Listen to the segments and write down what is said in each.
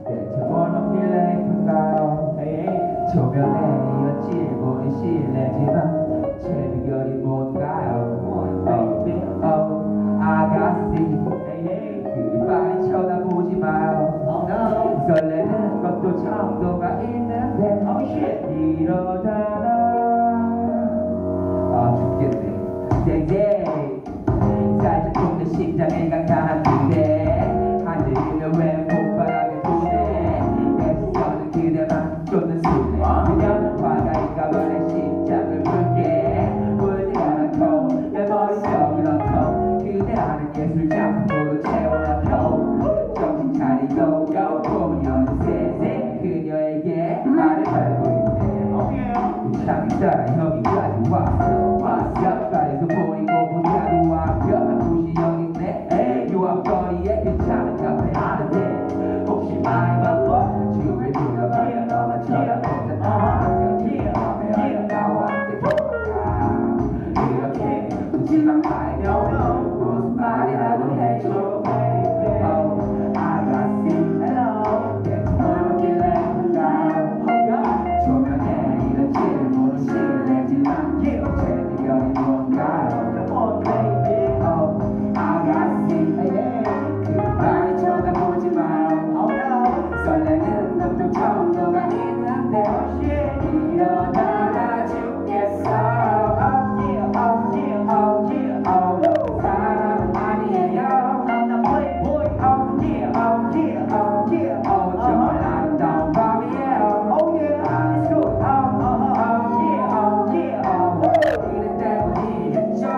대체 뭘 넘길래 예쁜가요? 조명에 이어질 보이 실례지만 새벽이 뭔가요? 아가씨 그리 빨리 쳐다보지 마요. 설레는 것도 정도가 있는데 이러다가 죽겠네. 살짝 좁은 심장에 강한 그대 하늘을 왼봄바람에 부대 내 시선은 그대만 쫓는 수레 그냥 화가인가 봐내 심장을 불게 울지 않고 내 머릿속을 엉켜 그대라는 예술 작품으로 채워넣고 정신 차리고 보면 어느새 그녀에게 말을 걸고 있네. 참 이따라 여기까지 왔어 가에서 버리고 보자도 완벽한 도시 여기 있네. 요 앞거리에 괜찮은 카페 하는데 혹시 많이 바빠 주위를 둘러봐야 너만 쳐다보는 하면 나와 함께 돌아가 이렇게 웃지만 말려 무슨 말이라도 해줘. 아가씨 hello 대체 뭘 먹길래 예쁜가요? 조명에 이렇지를 모르는 실례지만 새벽이 뭔가요? 아가씨 그빨리 쳐다보지 마요. 설레는 것도 정도가 있는데 이러다가 죽겠어. 사람 아니에요. 정말 아름다운 밤이에요. 그대 때문이겠죠.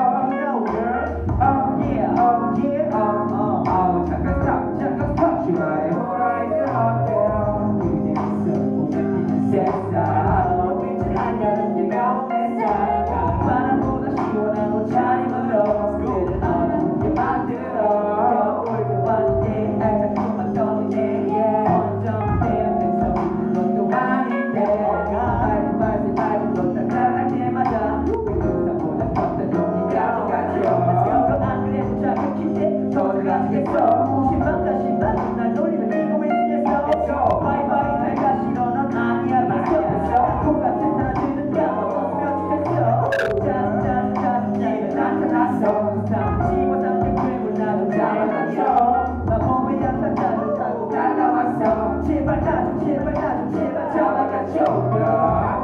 잠깐 stop 주말에 호라이드 어때요? 그대에서 보면 세상 빛을 한여름 내가 햇살 바람보다 시원한 옷차림으로 그를 어둡게 만들어 얼굴 봤을 때 자꾸만 떠오르네. 언제부터 내 속으로 아닌데 빨리 또 따라갈 때마다 세상보다 컸던 용기가 가죠. 안 그래도 자극인데 더 들어가겠어. 신방가 날 놀리면 이거 왜 쓰겠어. 바이바이 내가 싫어 넌 아니야 미쳤어. 똑같은 사람들은 까먹었으면 좋겠어. 짠짠짠 네가 나타났어. 삼치고 삼진 괴물 나도 잡아가죠. 나 몸에 약한 나를 타고 날아왔어. 제발 나 좀 제발 잡아가죠.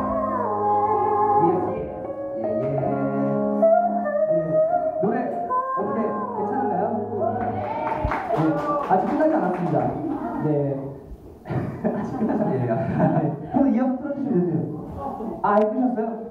노래 어떻게 괜찮은가요? 아직 끝나지 않았습니다. 네. 아직 끝나지 않았습니다. 네. 그럼 이어서 틀어주시면 되세요. 아, 해주셨어요?